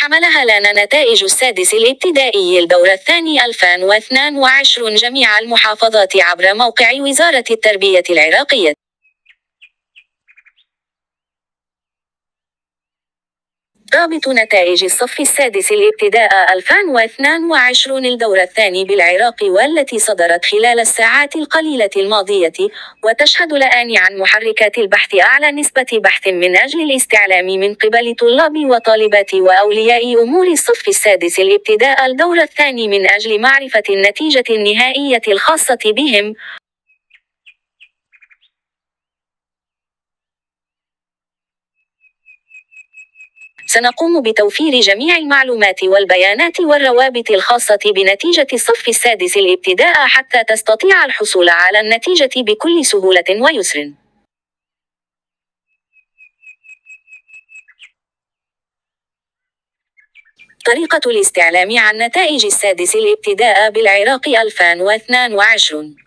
حملها لنا نتائج السادس الابتدائي الدورة الثاني 2022 جميع المحافظات عبر موقع وزارة التربية العراقية. رابط نتائج الصف السادس الابتداء 2022 الدورة الثاني بالعراق والتي صدرت خلال الساعات القليلة الماضية، وتشهد الآن عن محركات البحث أعلى نسبة بحث من أجل الاستعلام من قبل طلاب وطالبات وأولياء أمور الصف السادس الابتداء الدورة الثاني من أجل معرفة النتيجة النهائية الخاصة بهم. سنقوم بتوفير جميع المعلومات والبيانات والروابط الخاصة بنتيجة الصف السادس الابتداء حتى تستطيع الحصول على النتيجة بكل سهولة ويسر. طريقة الاستعلام عن نتائج السادس الابتداء بالعراق 2022.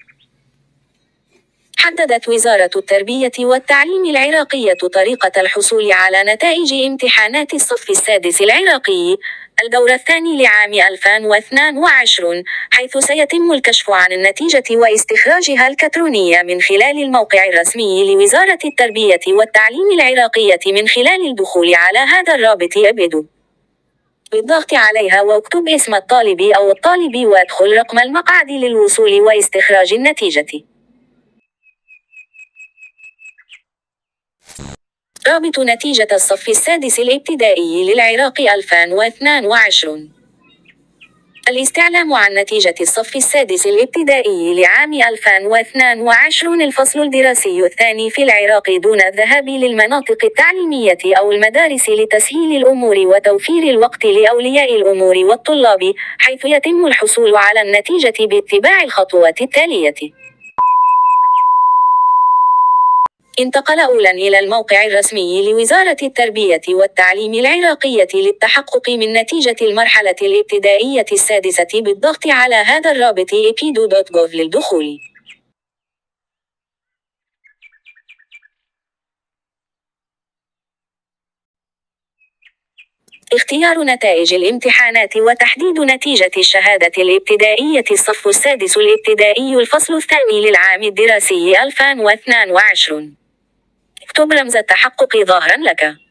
حددت وزارة التربية والتعليم العراقية طريقة الحصول على نتائج امتحانات الصف السادس العراقي الدورة الثاني لعام 2022، حيث سيتم الكشف عن النتيجة واستخراجها الإلكترونية من خلال الموقع الرسمي لوزارة التربية والتعليم العراقية من خلال الدخول على هذا الرابط ابدأ بالضغط عليها واكتب اسم الطالب أو الطالب وادخل رقم المقعد للوصول واستخراج النتيجة. رابط نتيجة الصف السادس الابتدائي للعراق 2022. الاستعلام عن نتيجة الصف السادس الابتدائي لعام 2022 الفصل الدراسي الثاني في العراق دون الذهاب للمناطق التعليمية أو المدارس لتسهيل الأمور وتوفير الوقت لأولياء الأمور والطلاب، حيث يتم الحصول على النتيجة باتباع الخطوات التالية. انتقل أولاً إلى الموقع الرسمي لوزارة التربية والتعليم العراقية للتحقق من نتيجة المرحلة الابتدائية السادسة بالضغط على هذا الرابط epidu.gov للدخول. اختيار نتائج الامتحانات وتحديد نتيجة الشهادة الابتدائية الصف السادس الابتدائي الفصل الثاني للعام الدراسي 2022. اكتب رمز التحقق ظاهرا لك.